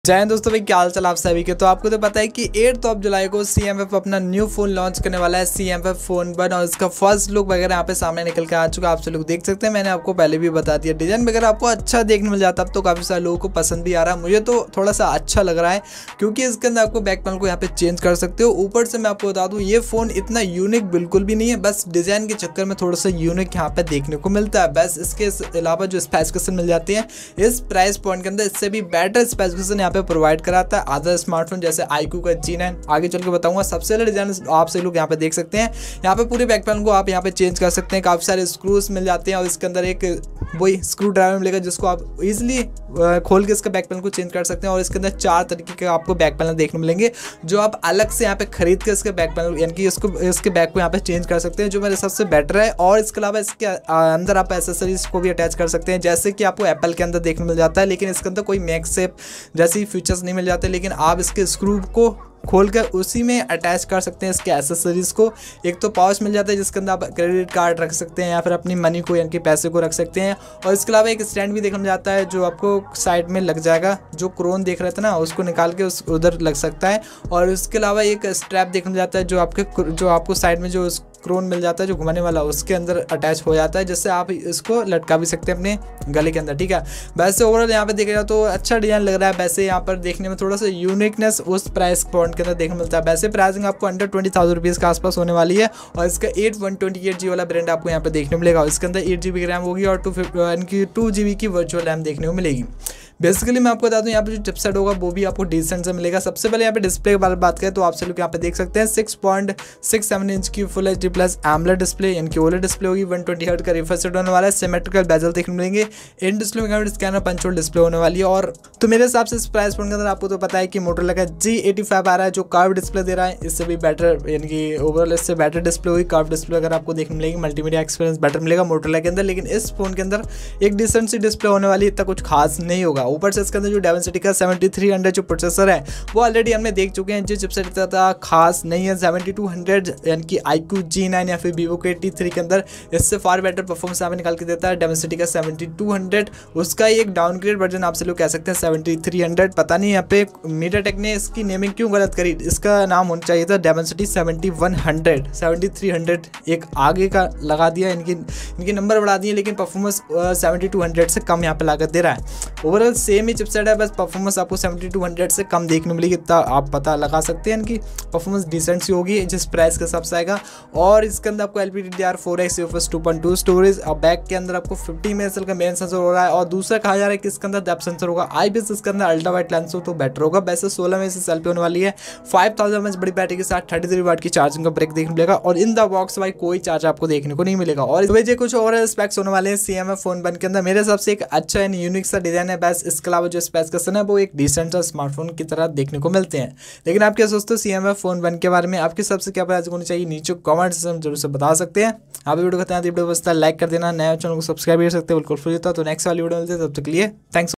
जय हिंद दोस्तों, भाई क्या हाल चाल आप सभी के। तो आपको तो पता है कि 8 जुलाई को CMF अपना न्यू फोन लॉन्च करने वाला है, CMF फोन 1, और इसका फर्स्ट लुक वगैरह यहाँ पे सामने निकल के आ चुका है। आप सब लोग देख सकते हैं, मैंने आपको पहले भी बता दिया। डिजाइन वगैरह आपको अच्छा देखने मिल जाता है, अब तो काफी सारे लोगों को पसंद भी आ रहा है। मुझे तो थोड़ा सा अच्छा लग रहा है क्योंकि इसके अंदर आपको बैक पैनल को यहाँ पे चेंज कर सकते हो। ऊपर से मैं आपको बता दूँ, ये फोन इतना यूनिक बिल्कुल भी नहीं है, बस डिजाइन के चक्कर में थोड़ा सा यूनिक यहाँ पे देखने को मिलता है। बस इसके अलावा जो स्पेसिफिकेशन मिल जाती है इस प्राइस पॉइंट के अंदर, इससे भी बेटर स्पेसिफिकेशन यहाँ पे प्रोवाइड कराता है अदर स्मार्टफोन जैसे iQOO का G9। आगे चल के बताऊंगा। सबसे पहले डिजाइन आप से लोग यहाँ पे देख सकते हैं, यहाँ पे पूरे बैक पैनल को आप यहाँ पे चेंज कर सकते हैं। काफी सारे स्क्रूज मिल जाते हैं और इसके अंदर एक वही स्क्रू ड्राइवर मिलेगा जिसको आप इजीली खोल के इसका बैक पैनल को चेंज कर सकते हैं। और इसके अंदर 4 तरीके के आपको बैक पैनल देखने मिलेंगे जो आप अलग से यहाँ पे खरीद के इसके बैक पैनल यानी कि इसके बैक को यहाँ पे चेंज कर सकते हैं, जो मेरे सबसे बेटर है। और इसके अलावा इसके अंदर आप एसेसरीज को भी अटैच कर सकते हैं, जैसे कि आपको एप्पल के अंदर देखने मिल जाता है, लेकिन इसके अंदर कोई मैगसेफ जैसी फीचर्स नहीं मिल जाते। लेकिन आप इसके स्क्रू को खोल कर उसी में अटैच कर सकते हैं इसके एसेसरीज को। एक तो पाउच मिल जाता है जिसके अंदर आप क्रेडिट कार्ड रख सकते हैं या फिर अपनी मनी को यानी कि पैसे को रख सकते हैं। और इसके अलावा एक स्टैंड भी देखने में जाता है जो आपको साइड में लग जाएगा, जो क्रोन देख रहे थे ना उसको निकाल के उधर लग सकता है। और इसके अलावा एक स्ट्रैप देखने में जाता है जो आपको साइड में जो क्रोन मिल जाता है जो घुमाने वाला, उसके अंदर अटैच हो जाता है, जिससे आप इसको लटका भी सकते हैं अपने गले के अंदर। ठीक है, वैसे ओवरऑल यहाँ पे देखा जाए तो अच्छा डिजाइन लग रहा है। वैसे यहाँ पर देखने में थोड़ा सा यूनिकनेस उस प्राइस पॉइंट के अंदर देखने मिलता है। वैसे प्राइसिंग आपको अंडर 20,000 रुपीज़ के आसपास होने वाली है। और इसका 128GB वाला ब्रांड आपको यहाँ पे देखने मिलेगा। इसके अंदर 8GB रैम होगी और 2GB की वर्चुअल रैम देखने को मिलेगी। बेसिकली मैं आपको बता दूं, यहाँ पे जो चिपसेट होगा वो भी आपको डिसेंट से मिलेगा। सबसे पहले यहाँ पे डिस्प्ले के बारे में बात करें तो आप सब लोग यहाँ पे देख सकते हैं 6.67 इंच की full HD plus AMOLED display यानी कि OLED डिस्प्ले होगी। 120Hz का रिफ्रेश रेट होने वाला है। सिमेट्रिकल बेजल देखने मिलेंगे। इन डिस्प्ले में स्कैनर पंच होल डिस्प्ले होने वाली है। और तो मेरे हिसाब से इस प्राइस पॉइंट के अंदर आपको तो पता है कि मोटोरोला का G85 आ रहा है जो कर्व डिस्प्ले दे रहा है। इससे भी बेटर यानी कि ओवरऑल इससे बेटर डिस्प्ले होगी। कर्व डिस्प्ले अगर आपको देखने मिलेगी, मल्टीमीडिया एक्सपीरियंस बेटर मिलेगा मोटोरोला के अंदर। लेकिन इस फोन के अंदर एक डिसेंट सी डिस्प्ले होने वाली, इतना कुछ खास नहीं होगा। ऊपर से इसके अंदर जो डायमेंसिटी का 7300 जो प्रोसेसर है वो ऑलरेडी हमने देख चुके हैं। जो चिपसेट इतना खास नहीं है 7200 यानी कि iQOO G9 या फिर Vivo के T3 के अंदर इससे फार बेटर परफॉर्मेंस यहाँ पे निकाल के देता है। डायमेंसिटी का 7200, उसका एक डाउनग्रेड वर्जन आप से लोग कह सकते हैं 7300। पता नहीं यहाँ पे मीडियाटेक ने इसकी नेमिंग क्यों गलत करी, इसका नाम होना चाहिए था डायमेंसिटी 7100। 7300 एक आगे का लगा दिया, इनकी नंबर बढ़ा दिए, लेकिन परफॉर्मेंस 7200 से कम यहाँ पे लागत दे रहा है। ओवरऑल सेम ही चिपसेट है, बस परफॉर्मेंस आपको 7200 से कम देखने मिलेगी, इतना आप पता लगा सकते हैं। इनकी परफॉर्मेंस डिसेंट सी होगी जिस प्राइस के हिसाब से आएगा। और इसके अंदर आपको LPDDR4X UFS 2.2 स्टोरेज और बैक के अंदर आपको 50 मेगापिक्सल का मेन सेंसर हो रहा है। और दूसरा कहा जा रहा है कि इसके अंदर डेप्थ सेंसर होगा। IPS इसके अंदर अल्ट्रा वाइड लेंस हो तो बेटर होगा। वैसे 16 में से सेल्फी होने वाली है। 5000 mAh बड़ी बैटरी के साथ 33 वाट की चार्जिंग का ब्रेक देखने मिलेगा। और इन द बॉक्स भाई कोई चार्ज आपको देखने को नहीं मिलेगा। और वजह कुछ और स्पेक्स होने वाले हैं CMF फोन 1 के अंदर। मेरे हिसाब से एक अच्छा एंड यूनिक सा डिजाइन है। बस इसके अलावा जो स्पेसिफिकेशन है वो एक डिसेंट सा स्मार्टफोन की तरह देखने को मिलते हैं। लेकिन आप क्या सोचते हो CMF फोन 1 के बारे में? आपके सबसे क्या प्राइस होनी चाहिए नीचे कमेंट से जरूर से बता सकते हैं। आप वीडियो को लाइक कर देना, नया चैनल को सब्सक्राइब कर सकते हैं बिल्कुल फ्री होता। तो नेक्स्ट वाली वीडियो मिलते हैं, तब तक के लिए थैंक्स।